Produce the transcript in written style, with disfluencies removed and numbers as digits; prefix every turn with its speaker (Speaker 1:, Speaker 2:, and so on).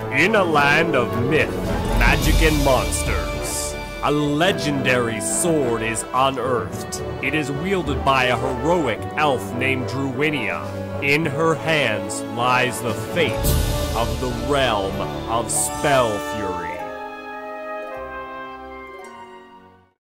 Speaker 1: In a land of myth, magic, and monsters, a legendary sword is unearthed. It is wielded by a heroic elf named Druinia. In her hands lies the fate of the realm of SPELLFURY.